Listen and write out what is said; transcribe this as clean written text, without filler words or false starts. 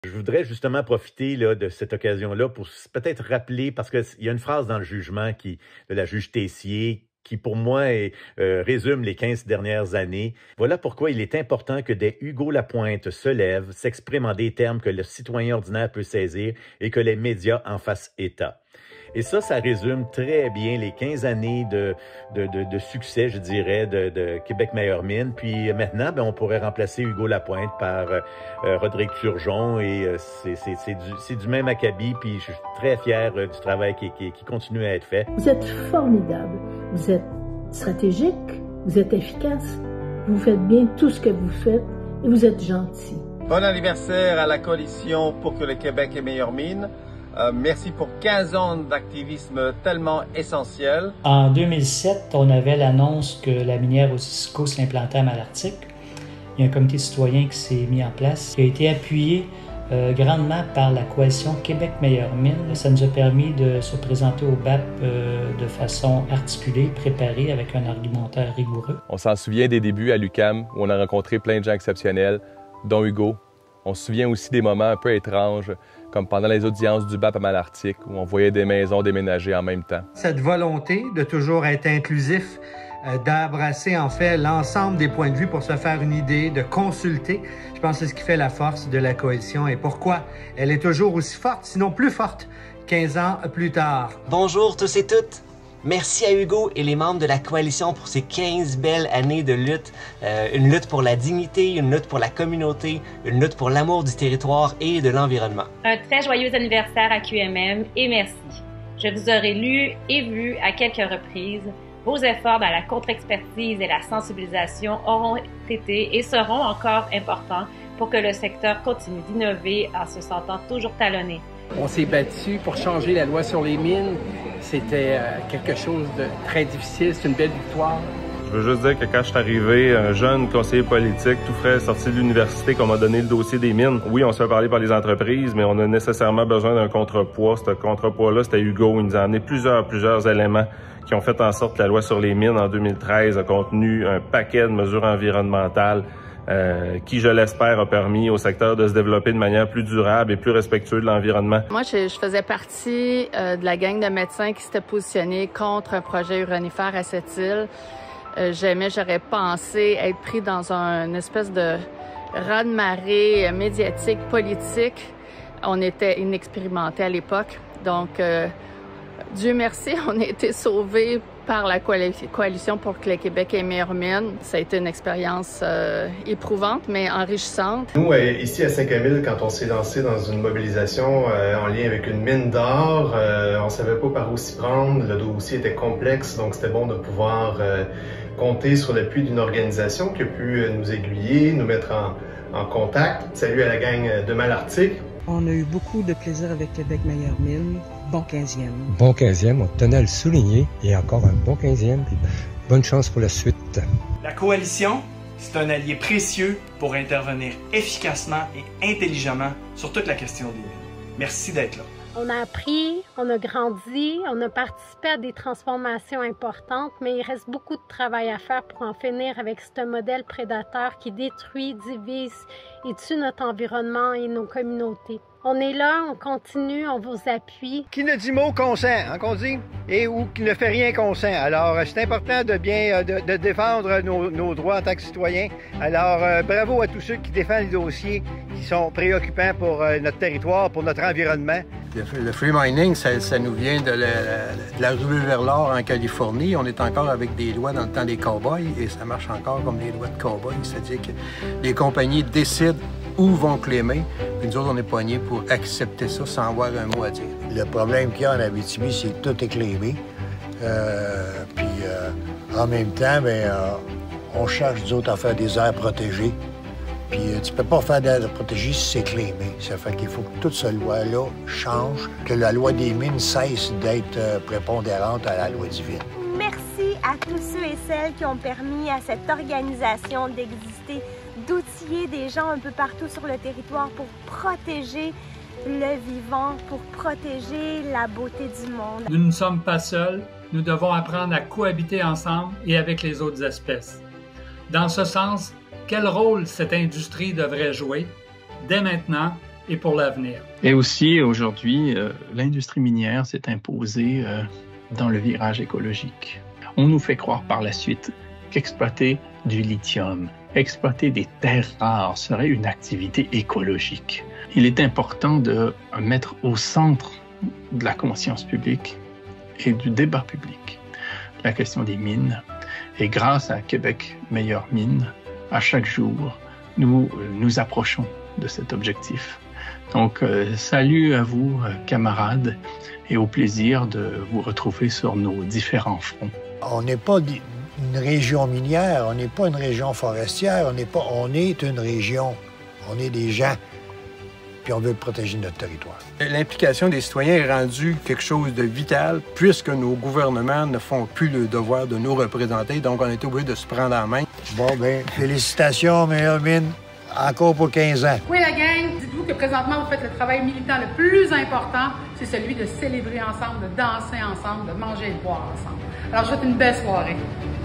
Je voudrais justement profiter là, de cette occasion-là pour peut-être rappeler, parce qu'il y a une phrase dans le jugement de la juge Tessier qui, pour moi, résume les 15 dernières années. Voilà pourquoi il est important que des Hugo Lapointe se lèvent, s'expriment en des termes que le citoyen ordinaire peut saisir et que les médias en fassent état. Et ça résume très bien les 15 années de succès, je dirais, de Québec Meilleure Mine. Puis maintenant, on pourrait remplacer Hugo Lapointe par Rodrigue Turgeon. Et c'est du même acabit. Puis je suis très fier du travail qui continue à être fait. Vous êtes formidable. Vous êtes stratégique. Vous êtes efficace. Vous faites bien tout ce que vous faites. Et vous êtes gentil. Bon anniversaire à la Coalition pour que le Québec ait meilleure mine. Merci pour 15 ans d'activisme tellement essentiel. En 2007, on avait l'annonce que la minière Osisko s'implantait à Malartic. Il y a un comité citoyen qui s'est mis en place, qui a été appuyé grandement par la coalition Québec Meilleure Mine. Ça nous a permis de se présenter au BAP de façon articulée, préparée, avec un argumentaire rigoureux. On s'en souvient des débuts à l'UQAM, où on a rencontré plein de gens exceptionnels, dont Hugo. On se souvient aussi des moments un peu étranges, comme pendant les audiences du BAP à Malartic, où on voyait des maisons déménager en même temps. Cette volonté de toujours être inclusif, d'embrasser en fait l'ensemble des points de vue pour se faire une idée, de consulter, je pense que c'est ce qui fait la force de la coalition et pourquoi elle est toujours aussi forte, sinon plus forte, 15 ans plus tard. Bonjour tous et toutes! Merci à Hugo et les membres de la coalition pour ces 15 belles années de lutte. Une lutte pour la dignité, une lutte pour la communauté, une lutte pour l'amour du territoire et de l'environnement. Un très joyeux anniversaire à QMM et merci. Je vous aurai lu et vu à quelques reprises. Vos efforts dans la contre-expertise et la sensibilisation auront été et seront encore importants pour que le secteur continue d'innover en se sentant toujours talonné. On s'est battu pour changer la loi sur les mines. C'était quelque chose de très difficile. C'est une belle victoire. Je veux juste dire que quand je suis arrivé, un jeune conseiller politique, tout frais sorti de l'université, qu'on m'a donné le dossier des mines. Oui, on se fait parler par les entreprises, mais on a nécessairement besoin d'un contrepoids. Ce contrepoids-là, c'était Hugo. Il nous a amené plusieurs éléments qui ont fait en sorte que la loi sur les mines en 2013 a contenu un paquet de mesures environnementales qui, je l'espère, a permis au secteur de se développer de manière plus durable et plus respectueuse de l'environnement. Moi, je faisais partie de la gang de médecins qui s'était positionnés contre un projet uranifère à cette île. J'aurais pensé être pris dans une espèce de raz-de-marée médiatique, politique. On était inexpérimentés à l'époque. Donc, Dieu merci, on a été sauvés par la coalition pour que le Québec ait meilleure mine. Ça a été une expérience éprouvante, mais enrichissante. Nous, ici à Saint-Camille, quand on s'est lancé dans une mobilisation en lien avec une mine d'or, on savait pas par où s'y prendre. Le dossier était complexe, donc c'était bon de pouvoir compter sur l'appui d'une organisation qui a pu nous aiguiller, nous mettre en contact. Salut à la gang de Malartic. On a eu beaucoup de plaisir avec Québec Meilleure Mine. Bon 15e. Bon 15e, on tenait à le souligner. Et encore un bon 15e. Puis bonne chance pour la suite. La coalition, c'est un allié précieux pour intervenir efficacement et intelligemment sur toute la question des mines. Merci d'être là. On a appris, on a grandi, on a participé à des transformations importantes, mais il reste beaucoup de travail à faire pour en finir avec ce modèle prédateur qui détruit, divise et tue notre environnement et nos communautés. On est là, on continue, on vous appuie. Qui ne dit mot consent, hein, qu'on dit, et ou qui ne fait rien consent. Alors, c'est important de bien de défendre nos droits en tant que citoyens. Alors, bravo à tous ceux qui défendent les dossiers qui sont préoccupants pour notre territoire, pour notre environnement. Le free mining, ça nous vient de la ruée vers l'or en Californie. On est encore avec des lois dans le temps des cow-boys et ça marche encore comme des lois de cow-boys. C'est-à-dire que les compagnies décident où vont claimer, puis nous autres, on est poignés pour accepter ça sans avoir un mot à dire. Le problème qu'il y a en Abitibi, c'est que tout est claimé. En même temps, on cherche, nous autres, à faire des aires protégées. Puis tu peux pas faire d'aires protégées si c'est claimé. Ça fait qu'il faut que toute cette loi-là change, que la loi des mines cesse d'être prépondérante à la loi divine. Merci à tous ceux et celles qui ont permis à cette organisation d'exister, d'outiller des gens un peu partout sur le territoire pour protéger le vivant, pour protéger la beauté du monde. Nous ne sommes pas seuls, nous devons apprendre à cohabiter ensemble et avec les autres espèces. Dans ce sens, quel rôle cette industrie devrait jouer? Dès maintenant, et pour l'avenir. Et aussi, aujourd'hui, l'industrie minière s'est imposée dans le virage écologique. On nous fait croire par la suite qu'exploiter du lithium, exploiter des terres rares serait une activité écologique. Il est important de mettre au centre de la conscience publique et du débat public la question des mines. Et grâce à Québec Meilleure Mine, à chaque jour, nous nous approchons de cet objectif. Donc, salut à vous, camarades, et au plaisir de vous retrouver sur nos différents fronts. On n'est pas une région minière, on n'est pas une région forestière, on est une région, on est des gens, puis on veut protéger notre territoire. L'implication des citoyens est rendue quelque chose de vital puisque nos gouvernements ne font plus le devoir de nous représenter, donc on est obligé de se prendre en main. Bon, bien, félicitations, Meilleure Mine, encore pour 15 ans. Oui, la gang, dites-vous que présentement, vous faites le travail militant le plus important, c'est celui de célébrer ensemble, de danser ensemble, de manger et de boire ensemble. Alors, je vous souhaite une belle soirée.